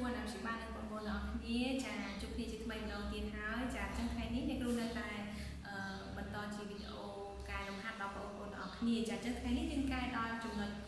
ួនអាជីវបានបងប្អូនអរគ្នាចាជួបគ្នាជាថ្មីម្ដងទៀតហើយចាចឹងថ្ងៃនេះអ្នកគ្រូនៅតែបន្តជាវីដេអូកែលម្អដល់បងប្អូនអរគ្នាចាចឹងថ្ងៃនេះយើងកែដល់ចំណុច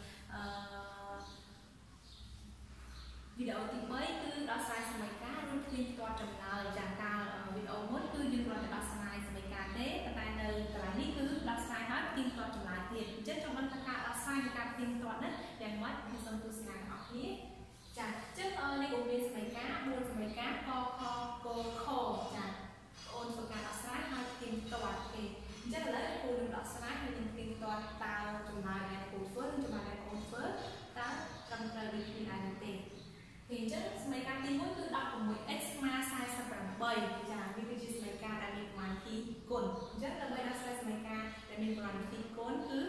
វីដេអូទី3គឺដោះស្រាយសមីការឬគ្មានផ្ទាត់ចម្លើយចាកាលវីដេអូមុនគឺយើងគ្រាន់តែដោះស្រាយសមីការទេតែនៅកន្លែងនេះគឺដោះស្រាយហើយគ្មានផ្ទាត់ចម្លើយទៀតអញ្ចឹងចង់ដឹងថាការដោះស្រាយនៃការគ្មានផ្ទាត់នេះយ៉ាងម៉េចខ្ញុំសូមទស្សនាបងប្អូនគ្នាចាអញ្ចឹងនេះក៏មានសមីការ4សមីការកខគខចាអូនធ្វើការដោះស្រាយហើយគ្មានផ្ទាត់ទេអញ្ចឹងឥឡូវគ្រូនឹងដោះស្រាយហើយនឹងគ្មានផ្ទាត់តើចម្លើយដែលគ្រូធ្វើនិងចម្លើយដែលបងធ្វើតើត្រឹមត្រូវដូចគ្នាដែរទេអញ្ចឹងសមីការទី1គឺ 16x ស្មើ48ចាវាគឺជាសមីការដែលមានប្រមាណទីគុណអញ្ចឹងដើម្បីដោះស្រាយសមីការដែលមានប្រមាណទីគុណគឺ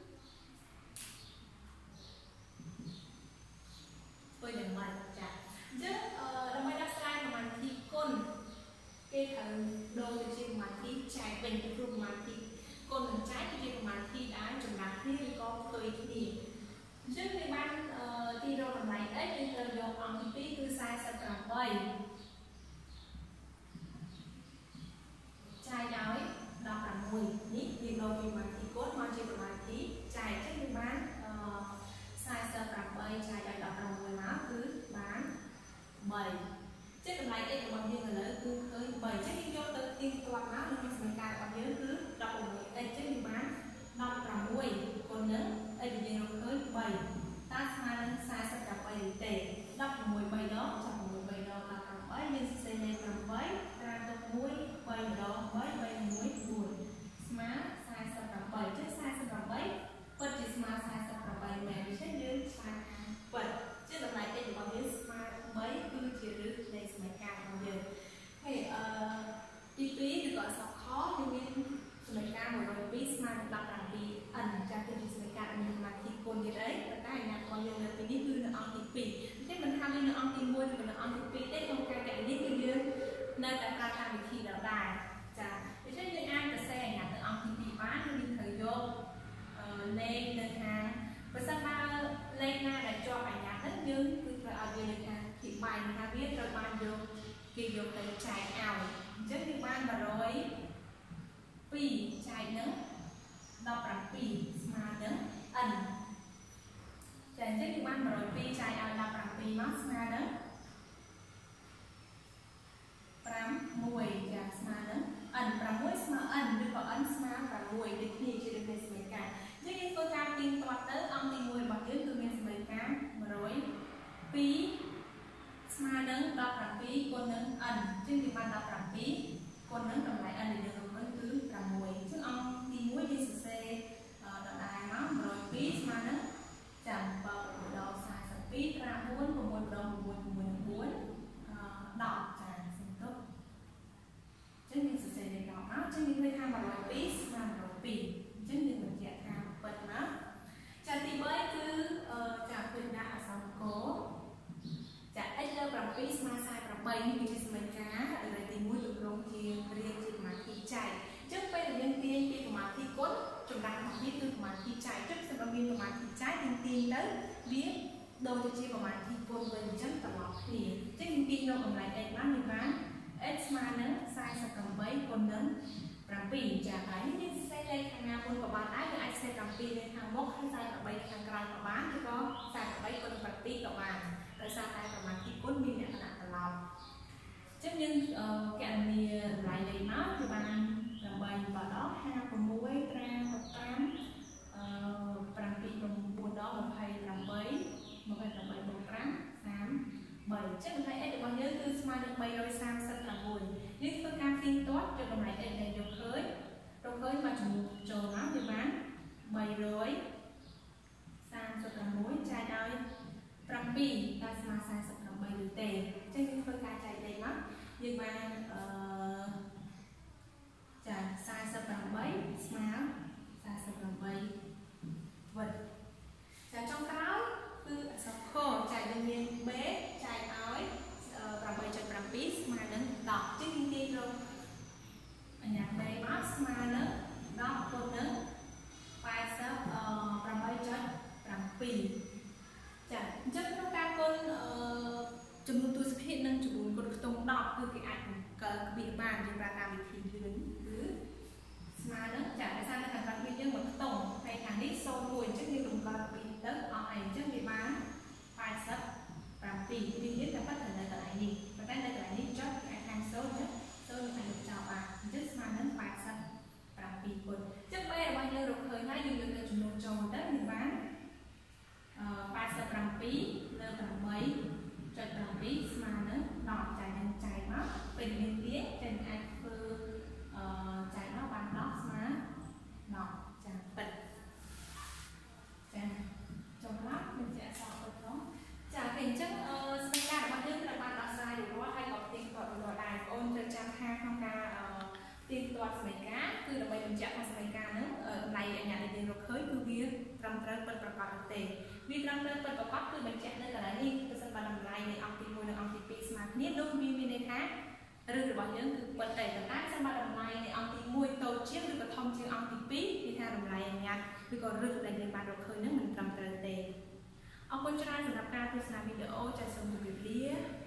ធ្វើយ៉ាងម៉េចចាអញ្ចឹងដើម្បីដោះស្រាយប្រមាណទីគុណគេត្រូវដូរទៅជាប្រមាណទីចែកវិញពីប្រមាណទីគុណនិងចែកគឺជាប្រមាណទីដែលចម្លាស់គ្នាឬក៏ផ្ទុយគ្នាអញ្ចឹងគេបានទីរកតម្លៃ x យើងត្រូវយកអង្គទី2គឺ48ចាយដោយ16នេះវាដូរពីប្រមាណទីគុណមកជាប្រមាណទីចែកអញ្ចឹងវាបាន48ចាយដោយ16មកគឺបាន3ចឹងតម្លៃ x របស់យើងឥឡូវគឺឃើញ3អញ្ចឹងយើងយកទៅទីផ្ទាត់មកក្នុងសមីការរបស់យើងគឺ 16x អញ្ចឹងវាបាន16គុណនឹង x ដែលយើងរកឃើញ3តើស្មើនឹង48ទេ16 3ដងចាប់6 3ដង18យើងសរសេរលេខ8ត្រាទុក1 3ដង3 3 1 4ស្មើ48ចឹង48ពិតជាស្មើ48មែនដូច្នេះយើងឆ្លើយថាពិតចឹងតម្លៃ x របស់យើងស្មើ3គឺជាឫសនៃសមីការរបស់យើងហើយទី2ឬក៏អក្សរខយើងមានសមីការ102ស្មើនឹង17n ចាស់គឺជាសមីការមានសមាធិគុណទៀតអីតែអាញារបស់យើងនៅទីនេះគឺនៅអង្គទី2តែមិនថាមាននៅអង្គទី1ឬក៏នៅអង្គទី2ទេក្នុងការកណនេះគឺយើងនៅតែប្រើកម្មវិធីដដែលចាដូច្នេះយើងអាចសរសេរអាញាទៅអង្គទី2បានយើងត្រូវយកលេខនៅខាងបើសិនបើលេខណាដែលជាប់អាញាហ្នឹងយើងគឺត្រូវឲ្យវានៅខាងទីបែងថាវាត្រូវបានយកគេយកទៅចែកឲ្យអញ្ចឹងយើងបាន102ចែកនឹង17ស្មើនឹង n ចាអញ្ចឹងយើងបាន102ចែកឲ្យ17មកស្មើនឹង6ចាស្មើនឹង n 6ស្មើ n ឬក៏ n ស្មើ6ដូចគ្នាជាដូចនៃសមីការអញ្ចឹងយើងធ្វើការទៀងទាត់ទៅអង្គទី1របស់យើងគឺមានសមីការ102ស្មើនឹង17គុណនឹង n អញ្ចឹងយើងបាន17គុណនឹងតម្លៃ n ដែលយើងរកឃើញគឺ6អញ្ចឹងអង្គទី1យើងសរសេរដដែលមក102ស្មើនឹងចាំ7ដង42ត្រា4 6ដង6 6 4 10ចាសំទុកអញ្ចឹងយើងសរសេរលេខ10មកអញ្ចឹងយើងឃើញថា102ស្មើ102អញ្ចឹងយើងបញ្ជាក់ថាពិតមកចាទី3គឺចាឃើញដាក់អក្សរកចា x លើ7ស្មើ48នេះគឺជាសមីការដែលទី1ទម្រង់ជារៀងជាប្រមាណទីចែកអញ្ចឹងពេលដែលយើងទាញពីប្រមាណទីគុណចម្លាស់របស់វាគឺប្រមាណទីចែកចឹងសម្រាប់មានប្រមាណទីចែកយើងទាញទៅវាដូរទៅជាប្រមាណទីគុណវិញអញ្ចឹងត្រឡប់គ្នាអញ្ចឹងយើងទាញយកតម្លៃ x បានយើងបាន x ស្មើនឹង48គុណនឹង7ចាហើយនេះយើងសរសេរលេខខាងណាមុនក៏បានដែរយើងអាចសរសេរ7នៅខាងមុខហើយ48ខាងក្រោយក៏បានឬក៏48គុណ7ក៏បានដោយសារតែប្រមាណទីគុណមានលក្ខណៈត្រឡប់អញ្ចឹងយើងកណនីតម្លៃលេខមកគឺបាន8 ដង56ត្រា15 7 9ដង28 បូក5 33អញ្ចឹងតម្លៃ x របស់យើងគឺស្មើនឹង336យើងធ្វើការទៀងទាត់យកតម្លៃ x ដែលយកឃើញមកចំនួនចូលមកវាបាន336ចែកដោយ7តើស្មើ48ឬទេអញ្ចឹងយើងធ្វើការចែកលេខមកយើងបានចា48ស្មើ48វិតចាចុងក្រោយគឺអក្សរខចាយើងមាន b ចែកឲ្យ 8.7 ស្មើនឹង10ចឹងយើងទាញរកអញ្ញា b មកស្មើនឹង10គុណនឹង88.7ចាអញ្ចឹងក្នុងការគុណចំនួនទស្សមត្រូវពិតប្រាកដទេវាត្រឹមត្រូវពិតប្រាកដគឺបញ្ជាក់នៅកន្លែងនេះប្រសិនបើតម្លៃនៃអង្គទី1និងអង្គទី2ស្មើគ្នានោះវាមានន័យថាឬរបស់យើងគឺពិតទេតែប្រសិនបើតម្លៃនៃអង្គទី1តូចជាងឬក៏ធំជាងអង្គទី2គឺថាតម្លៃអញ្ញត្តិឬក៏រឹសដែលយើងបានរកឃើញនឹងមិនត្រឹមត្រូវទេអរគុណច្រើនសម្រាប់ការទស្សនាវីដេអូចាសសូមជម្រាបលា